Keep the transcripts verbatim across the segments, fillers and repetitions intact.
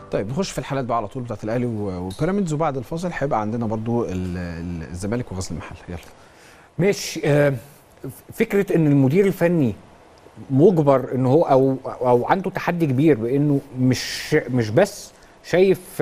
طيب نخش في الحالات بقى على طول بتاعت الاهلي وبيراميدز، وبعد الفاصل هيبقى عندنا برضو الزمالك وغزل المحله. يلا. مش فكره ان المدير الفني مجبر ان هو او او عنده تحدي كبير بانه مش مش بس شايف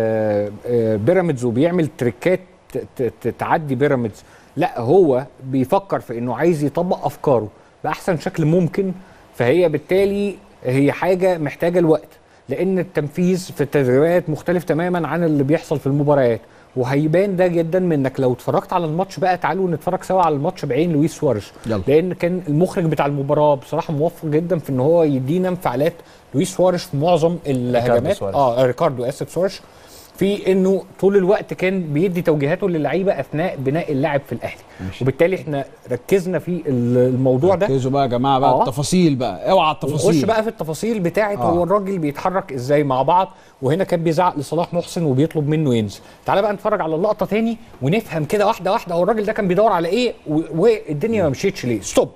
بيراميدز وبيعمل تريكات تعدي بيراميدز، لا هو بيفكر في انه عايز يطبق افكاره باحسن شكل ممكن. فهي بالتالي هي حاجه محتاجه الوقت، لان التنفيذ في التدريبات مختلف تماما عن اللي بيحصل في المباريات، وهيبان ده جدا منك لو اتفرجت على الماتش. بقى تعالوا نتفرج سوا على الماتش بعين لويس سواريز، لان كان المخرج بتاع المباراه بصراحه موفق جدا في ان هو يدينا انفعالات لويس سواريز في معظم الهجمات. اه ريكاردو اسف سواريز، في انه طول الوقت كان بيدي توجيهاته للعيبه اثناء بناء اللاعب في الاهلي. ماشي. وبالتالي احنا ركزنا في الموضوع ده. ركزوا بقى يا جماعه بقى آه. التفاصيل بقى، اوعى التفاصيل. نخش بقى في التفاصيل بتاعه آه. هو الراجل بيتحرك ازاي مع بعض. وهنا كان بيزعق لصلاح محسن وبيطلب منه ينزل. تعالى بقى نتفرج على اللقطه تاني ونفهم كده واحده واحده هو الراجل ده كان بيدور على ايه والدنيا ما مشيتش ليه. ستوب.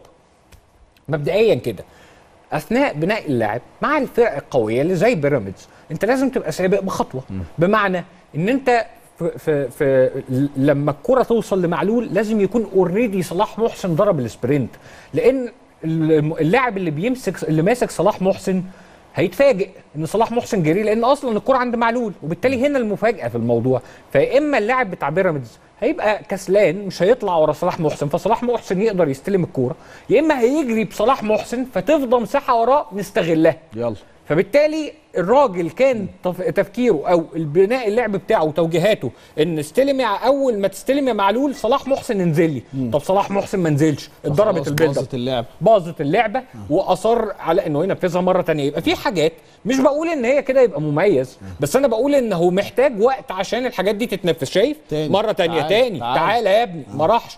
مبدئيا كده اثناء بناء اللاعب مع الفرق القويه اللي زي بيراميدز انت لازم تبقى سابق بخطوه. م. بمعنى ان انت في, في, في لما الكره توصل لمعلول لازم يكون اوريدي صلاح محسن ضرب السبرنت، لان اللاعب اللي بيمسك اللي ماسك صلاح محسن هيتفاجئ ان صلاح محسن جري، لان اصلا الكره عند معلول. وبالتالي هنا المفاجاه في الموضوع. فاما اللاعب بتاع بيراميدز هيبقى كسلان مش هيطلع ورا صلاح محسن فصلاح محسن يقدر يستلم الكوره، يا اما هيجري بصلاح محسن فتفضى مساحه وراه نستغلها. يلا. فبالتالي الراجل كان تفكيره او البناء اللعب بتاعه وتوجيهاته ان استلم اول ما تستلم يا معلول صلاح محسن انزل لي. طب صلاح محسن ما نزلش، اتضربت البيلد باظت اللعبه باظت اللعبه آه. واصر على انه ينفذها مره ثانيه. يبقى في حاجات مش بقول ان هي كده يبقى مميز، بس انا بقول ان هو محتاج وقت عشان الحاجات دي تتنفذ. شايف تاني. مره ثانيه تاني تعالى يا ابني آه. ما راحش.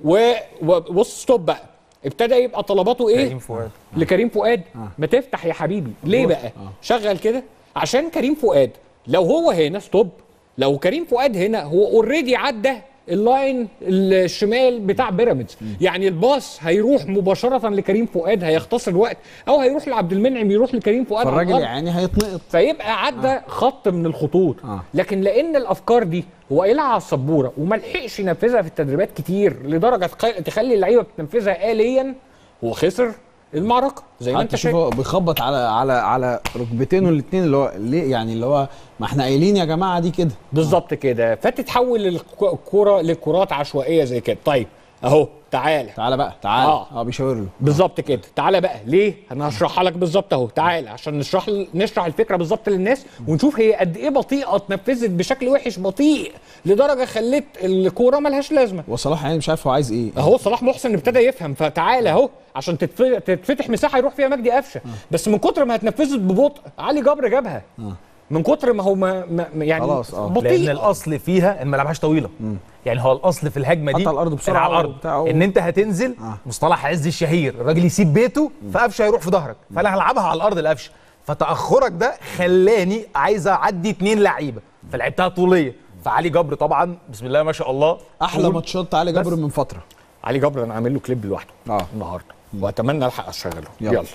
وبص ستوب بقى ابتدى يبقى طلباته ايه؟ كريم فؤاد. لكريم فؤاد آه. ما تفتح يا حبيبي. ليه بقى؟ آه. شغل كده عشان كريم فؤاد لو هو هنا ستوب، لو كريم فؤاد هنا هو اوريدي عدى اللاين الشمال بتاع بيراميدز، يعني الباص هيروح مباشره لكريم فؤاد هيختصر وقت، او هيروح لعبد المنعم يروح لكريم فؤاد، فالراجل يعني هيتنقط فيبقى عدى آه. خط من الخطوط آه. لكن لان الافكار دي هو قايلها على السبوره وما لحقش ينفذها في التدريبات كتير لدرجه تخلي اللعيبه بتنفذها آليا، هو خسر المعركه زي ما انت شايف. بيخبط على على على ركبتينه الاثنين اللي هو ليه يعني اللي هو ما احنا قايلين يا جماعه دي كده بالظبط كده. فتتحول الكوره لكرات عشوائيه زي كده. طيب اهو تعالى تعالى بقى تعالى اه, آه بيشاور له بالظبط كده. تعالى بقى ليه انا هشرحها لك بالظبط اهو. تعالى عشان نشرح نشرح الفكره بالظبط للناس ونشوف هي قد ايه بطيئه اتنفذت بشكل وحش بطيء لدرجه خلت الكوره ملهاش لازمه. وصلاح يعني مش عارف هو عايز ايه اهو صلاح محسن ابتدى يفهم. فتعالى اهو عشان تتفتح مساحه يروح فيها مجدي قفشه آه. بس من كتر ما اتنفذت ببطء علي جبر جابها آه. من كتر ما هو ما, ما يعني خلاص اه لان الاصل فيها ان ما لعبهاش طويله. مم. يعني هو الاصل في الهجمه دي على الارض بسرعه على الارض ان انت هتنزل آه. مصطلح عز الشهير الراجل يسيب بيته فقفشه هيروح في ظهرك، فانا هلعبها على الارض لقفشه. فتاخرك ده خلاني عايز اعدي اثنين لعيبه فلعبتها طوليه. فعلي جبر طبعا بسم الله ما شاء الله احلى ماتشات علي جبر من فتره. علي جبر انا عامل له كليب لوحده اه النهارده واتمنى الحق اشغله. يلا, يلا.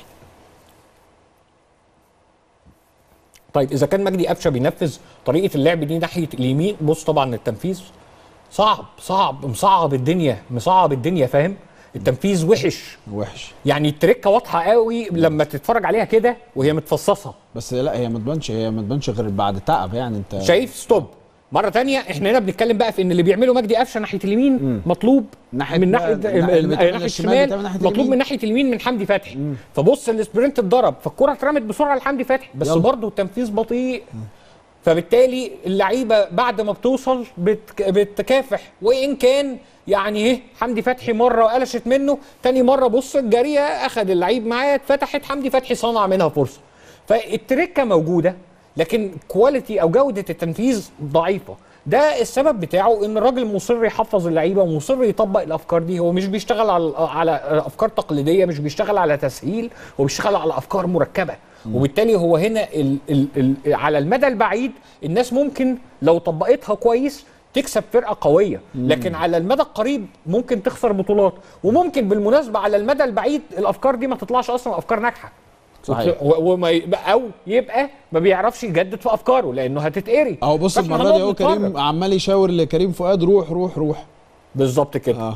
طيب اذا كان مجدي قفشه بينفذ طريقه اللعب دي ناحيه اليمين، بص طبعا التنفيذ صعب صعب مصعب الدنيا مصعب الدنيا فاهم. التنفيذ وحش وحش يعني التركه واضحه قوي لما تتفرج عليها كده وهي متفصصه. بس لا هي ما تبانش هي ما تبانش غير بعد تعب. يعني انت شايف ستوب مره ثانيه. احنا هنا بنتكلم بقى في ان اللي بيعمله مجدي قفشه ناحيه اليمين مم. مطلوب ناحية من ناحيه ناحيه الشمال مطلوب من ناحيه اليمين من حمدي فتحي. مم. فبص السبرنت اتضرب فالكره اترمت بسرعه لحمدي فتحي بس برضه التنفيذ بطيء. مم. فبالتالي اللعيبه بعد ما بتوصل بتك... بتكافح، وان كان يعني ايه حمدي فتحي مره قلشت منه، تاني مره بص الجاريه اخذ اللعيب معاه اتفتحت حمدي فتحي صنع منها فرصه. فالتركه موجوده لكن كواليتي او جوده التنفيذ ضعيفه. ده السبب بتاعه ان الراجل مصر يحفظ اللعيبه ومصر يطبق الافكار دي. هو مش بيشتغل على على افكار تقليديه، مش بيشتغل على تسهيل، هو بيشتغل على افكار مركبه. وبالتالي هو هنا ال ال ال على المدى البعيد الناس ممكن لو طبقتها كويس تكسب فرقه قويه، لكن على المدى القريب ممكن تخسر بطولات. وممكن بالمناسبه على المدى البعيد الافكار دي ما تطلعش اصلا افكار ناجحه. صحيح. وما يبقى او يبقى ما بيعرفش يجدد في افكاره لانه هتتقري. اهو بص المره دي اهو كريم عمال يشاور لكريم فؤاد روح روح روح بالظبط كده. اه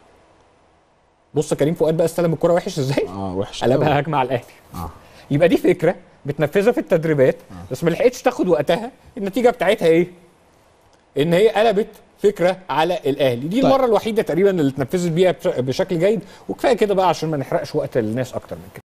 بص كريم فؤاد بقى استلم الكرة وحش ازاي؟ اه وحش قلبها هجمه على الاهلي. اه يبقى دي فكره بتنفذها في التدريبات آه. بس ما لحقتش تاخد وقتها. النتيجه بتاعتها ايه؟ ان هي قلبت فكره على الاهلي. دي طيب. المره الوحيده تقريبا اللي اتنفذت بيها بشكل جيد، وكفايه كده بقى عشان ما نحرقش وقت الناس اكتر من كده.